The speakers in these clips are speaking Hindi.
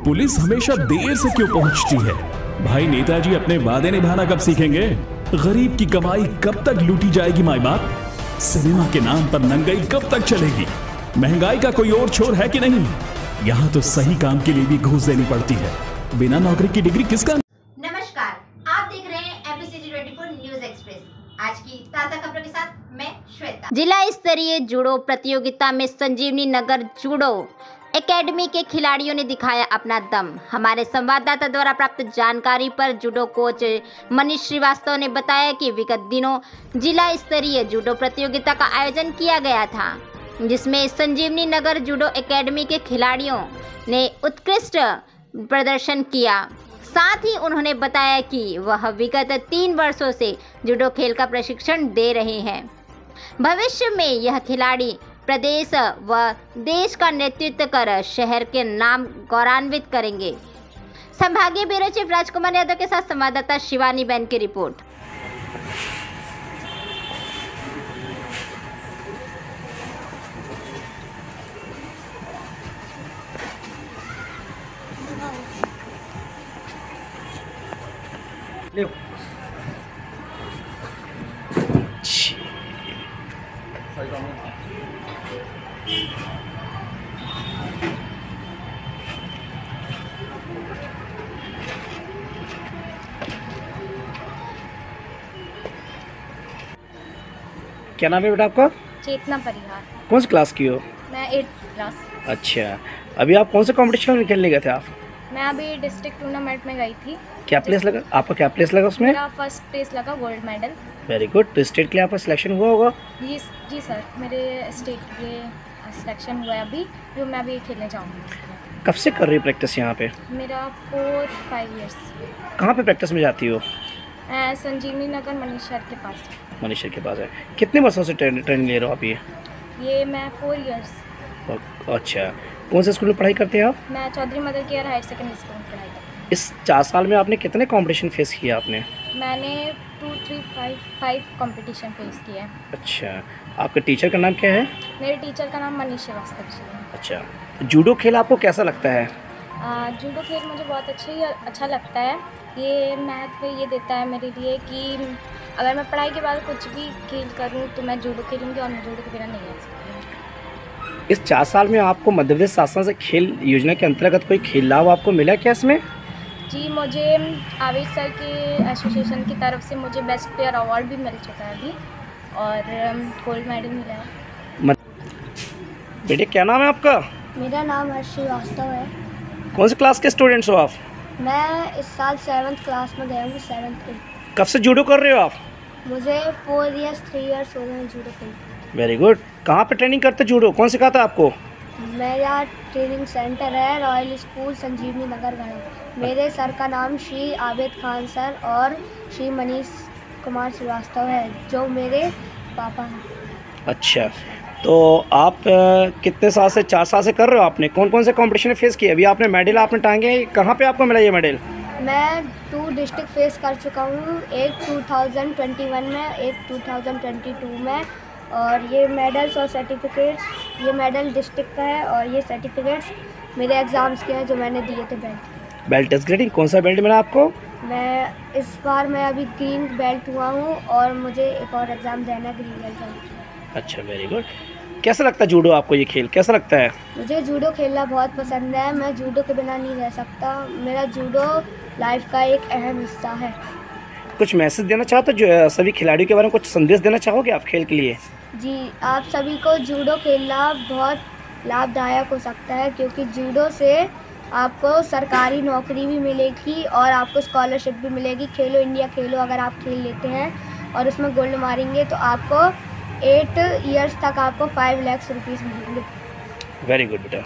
पुलिस हमेशा देर से क्यों पहुंचती है? भाई नेताजी अपने वादे निभाना कब सीखेंगे? गरीब की कमाई कब तक लूटी जाएगी माई बाप? सिनेमा के नाम पर नंगाई कब तक चलेगी? महंगाई का कोई और छोर है कि नहीं? यहाँ तो सही काम के लिए भी घूस देनी पड़ती है। बिना नौकरी की डिग्री किसका? नमस्कार, आप देख रहे हैं एपीसीजी 24 न्यूज एक्सप्रेस। आज की ताजा खबरों के साथ मैं श्वेता। जिला स्तरीय जूडो प्रतियोगिता में संजीवनी नगर जूडो एकेडमी के खिलाड़ियों ने दिखाया अपना दम। हमारे संवाददाता द्वारा प्राप्त जानकारी पर जूडो कोच मनीष श्रीवास्तव ने बताया कि विगत दिनों जिला स्तरीय जूडो प्रतियोगिता का आयोजन किया गया था, जिसमें संजीवनी नगर जूडो एकेडमी के खिलाड़ियों ने उत्कृष्ट प्रदर्शन किया। साथ ही उन्होंने बताया कि वह विगत 3 वर्षों से जूडो खेल का प्रशिक्षण दे रहे हैं। भविष्य में यह खिलाड़ी प्रदेश व देश का नेतृत्व कर शहर के नाम गौरवान्वित करेंगे। संभागीय ब्यूरो चीफ राजकुमार यादव के साथ संवाददाता शिवानी बैन की रिपोर्ट। क्या नाम है बेटा आपका? चेतना परिहार। कौन सी क्लास की हो? मैं 8th क्लास। अच्छा, अभी आप कौन से कंपटीशन में खेलने गए थे आप? मैं अभी डिस्ट्रिक्ट टूर्नामेंट में गई थी। क्या प्लेस लगा आपका? क्या प्लेस लगा उसमें? मेरा फर्स्ट प्लेस लगा, गोल्ड मेडल। Very good. तो स्टेट के लिए आपका सिलेक्शन हुआ होगा? जी सर, मेरे स्टेट के लिए सिलेक्शन हुआ है अभी, जो मैं अभी खेलने जाऊँगी। कब से कर रही हो प्रैक्टिस यहाँ पे? मेरा 4-5 ईयर्स। कहाँ पे प्रैक्टिस में जाती हो? संजीवनी नगर मनीषर के पास। मनीषर के पास है। कितने वर्षों से ट्रेनिंग ले रहे हो आप? ये मैं 4 ईयर्स। अच्छा, कौन से स्कूल में पढ़ाई करते हैं आप? मैं Chaudhary mother care higher secondary school में पढ़ाई करती हूँ। इस 4 साल में आपने कितने कंपटीशन फेस किया आपने? मैंने 2, 3, 5 कंपटीशन फेस किया है। अच्छा, आपके टीचर का नाम क्या है? मेरे टीचर का नाम मनीष श्रीवास्तव जी है। अच्छा, तो जूडो खेल आपको कैसा लगता है? जूडो खेल मुझे बहुत अच्छा लगता है। ये महत्व ये देता है मेरे लिए कि अगर मैं पढ़ाई के बाद कुछ भी खेल करूं तो मैं जूडो खेलूंगी और मैं जूडो के बिना नहीं रह सकती। इस 4 साल में आपको मध्य प्रदेश शासन से खेल योजना के अंतर्गत कोई खेल लाभ आपको मिला क्या इसमें? जी, मुझे आवेश सर के एसोसिएशन की तरफ से मुझे बेस्ट प्लेयर अवार्ड भी मिल चुका है अभी, और गोल्ड मेडल मिला है। बेटे क्या नाम है आपका? मेरा नाम हर्ष श्रीवास्तव है। कौन सी क्लास के स्टूडेंट्स हो आप? मैं इस साल 7th क्लास में गया हूँ। 7th में। कब से जूडो कर रहे हो आप? मुझे 4 ईयर्स 3 ईयर्स हो गए हैं जूडो खेलते। Very good. कहाँ पे ट्रेनिंग करते जूडो? कौन सिखाता आपको? मेरा ट्रेनिंग सेंटर है रॉयल स्कूल संजीवनी नगर गढ़ा। मेरे सर का नाम श्री आबिद खान सर और श्री मनीष कुमार श्रीवास्तव है, जो मेरे पापा हैं। अच्छा, तो आप कितने साल से? 4 साल से कर रहे हो आपने? कौन कौन से कंपटीशन फेस किए? अभी आपने मेडल आपने टांगे, कहाँ पे आपको मिला ये मेडल? मैं 2 डिस्ट्रिक्ट फेस कर चुका हूँ, एक 2021 में, एक 2022 में। और ये मेडल्स और सर्टिफिकेट्स, ये मेडल डिस्ट्रिक्ट का है और ये सर्टिफिकेट्स मेरे एग्ज़ाम्स के हैं जो मैंने दिए थे। बेल्ट इस ग्रेडिंग कौन सा बेल्ट मिला आपको? मैं इस बार मैं अभी ग्रीन बेल्ट हुआ हूँ और मुझे एक और एग्ज़ाम देना, ग्रीन बेल्ट। अच्छा, वेरी गुड। कैसा लगता है जूडो आपको? ये खेल कैसा लगता है? मुझे जूडो खेलना बहुत पसंद है। मैं जूडो के बिना नहीं रह सकता। मेरा जूडो लाइफ का एक अहम हिस्सा है। कुछ मैसेज देना चाहते हो जो सभी खिलाड़ियों के बारे में? कुछ संदेश देना चाहोगे आप खेल के लिए? जी, आप सभी को जूडो खेलना बहुत लाभदायक हो सकता है, क्योंकि जूडो से आपको सरकारी नौकरी भी मिलेगी और आपको स्कॉलरशिप भी मिलेगी। खेलो इंडिया खेलो अगर आप खेल लेते हैं और उसमें गोल्ड मारेंगे तो आपको 8 ईयर्स तक आपको 5 लाख रुपीज़ मिलेंगे। वेरी गुड बेटा।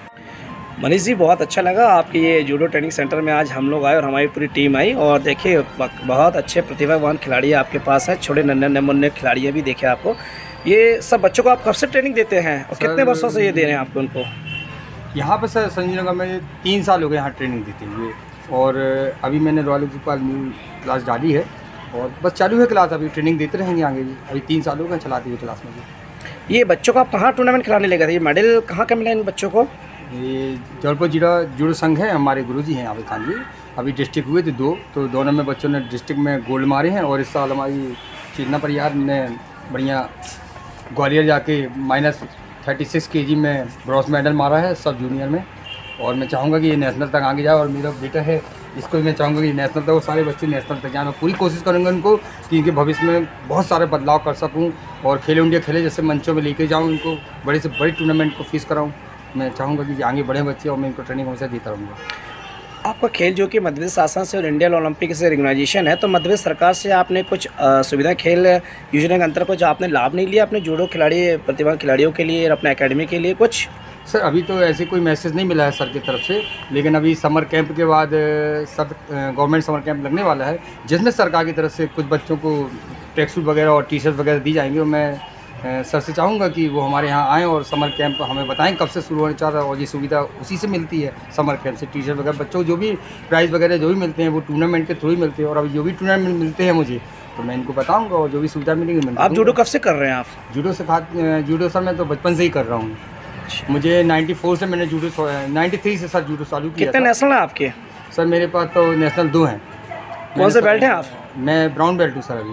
मनीष जी, बहुत अच्छा लगा आपके ये जूडो ट्रेनिंग सेंटर में आज हम लोग आए और हमारी पूरी टीम आई, और देखिए बहुत अच्छे प्रतिभावान खिलाड़ी आपके पास है। छोटे नन्हे मुन्ने खिलाड़ी भी देखे आपको। ये सब बच्चों को आप कब से ट्रेनिंग देते हैं और कितने वर्षों से ये दे रहे हैं आपको उनको? यहाँ पर सर संजीव नगर में 3 साल हो गए यहाँ ट्रेनिंग देते हुए, और अभी मैंने रॉयल गोपाल न्यू क्लास डाली है और बस चालू है क्लास। अभी ट्रेनिंग देते रहेंगे आगे भी। अभी 3 साल हो गए चलाती हुई क्लास में भी। ये बच्चों को आप कहाँ टूर्नामेंट खिलाने ले गए थे? ये मेडल कहाँ का मिला इन बच्चों को? ये जबलपुर जिला जूडो संघ है, हमारे गुरुजी हैं आबिद खान जी। अभी डिस्ट्रिक्ट हुए थे 2, तो दोनों में बच्चों ने डिस्ट्रिक्ट में गोल्ड मारे हैं। और इस साल हमारी चेतना परियार ने बढ़िया ग्वालियर जाके -36 kg में ब्रॉन्ज मेडल मारा है सब जूनियर में। और मैं चाहूँगा कि ये नेशनल तक आगे जाए। और मेरा बेटा है, इसको भी मैं चाहूँगा कि नेशनल तक, वो सारे बच्चे नेशनल तक जाए। मैं पूरी कोशिश करूँगा उनको कि इनके भविष्य में बहुत सारे बदलाव कर सकूँ और खेलो इंडिया खेले जैसे मंचों में लेके जाऊँ, इनको बड़े से बड़े टूर्नामेंट को फेस कराऊँ। मैं चाहूँगा कि आगे बढ़े बच्चे और मैं इनको ट्रेनिंग हमेशा देता रहूँगा। आपका खेल जो कि मध्य प्रदेश शासन से और इंडियन ओलंपिक से रिकॉग्नाइजेशन है, तो मध्य प्रदेश सरकार से आपने कुछ सुविधा खेल योजना के अंतर्गत कुछ आपने लाभ नहीं लिया अपने जूडो खिलाड़ी प्रतिभागी खिलाड़ियों के लिए और अपने एकेडमी के लिए कुछ? सर अभी तो ऐसे कोई मैसेज नहीं मिला है सर की तरफ से, लेकिन अभी समर कैंप के बाद सब गवर्नमेंट समर कैंप लगने वाला है, जिसमें सरकार की तरफ से कुछ बच्चों को ट्रैक सूट वगैरह और टी शर्ट वगैरह दी जाएंगी। और मैं सर से चाहूँगा कि वो हमारे यहाँ आएँ और समर कैंप हमें बताएं कब से शुरू होने चाह रहा है। और ये सुविधा उसी से मिलती है, समर कैंप से टी शर्ट वगैरह बच्चों को जो भी प्राइज़ वगैरह जो भी मिलते हैं वो टूर्नामेंट के थ्रू ही मिलते हैं। और अभी जो भी टूर्नामेंट मिलते हैं मुझे, तो मैं इनको बताऊँगा और जो भी सुविधा मिलेगी। आप जूडो कब से कर रहे हैं? आप जूडो सर मैं तो बचपन से ही कर रहा हूँ। मुझे 94 से मैंने जूडो 93 से सर जूडो चालू किया। कितने नेशनल हैं आपके? सर मेरे पास तो नेशनल 2 हैं। कौन से बेल्ट हैं आप? मैं ब्राउन बेल्ट हूँ सर अभी।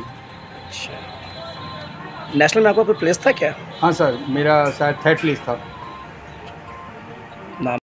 नेशनल में आपका कोई प्लेस था क्या? हाँ सर, मेरा शायद 3rd प्लेस था। नाम